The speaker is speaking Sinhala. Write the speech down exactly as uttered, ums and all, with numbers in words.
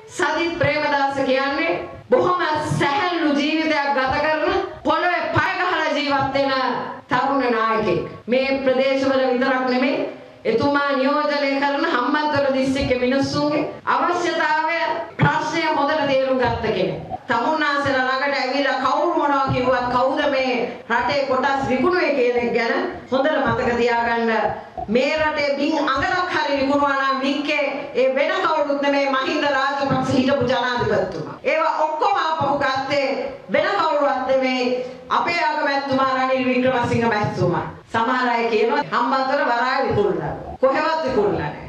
සජිත් ප්‍රේමදාස කියන්නේ බොහොම සැහැල්ලු ජීවිතයක් ගත කරන පොළොවේ පය ගහලා ජීවත් වෙන තරුණ නායකයෙක්. මේ ප්‍රදේශවල විතරක් නෙමෙයි එතුමා නියෝජනය කරන හම්බන්තොට දිස්ත්‍රික්කයේ මිනිස්සුන්ගේ අවශ්‍යතාවය ප්‍රශ්නය හොඳට තේරුම් ගත්ත කෙනෙක්. තමුන්නාසලා ළඟට ඇවිල්ලා කවුරු මොනවා කිව්වත් කවුද මේ රටේ කොටස් විකුණුවේ කියන එක ගැන හොඳට මතක තියාගන්න. මේ රටේ බින් අඟලක් හරි විකුණුවා නම් වික්කේ ඒ වෙන කවුරුත් නෙමෙයි මහින්ද රාජපක්ෂ හිටපු ජනාධිපතිතුමා. ඒවා ඔක්කොම ආපහු ගත්තේ වෙන කවුරුවත් නෙමෙයි අපේ අගමැතිතුමා රනිල් වික්‍රමසිංහ මැතිතුමා. සමහර අය කියනවා හම්බන්තොට වරාය විකුණුණා. කොහෙවත් විකුණුණා නැහැ.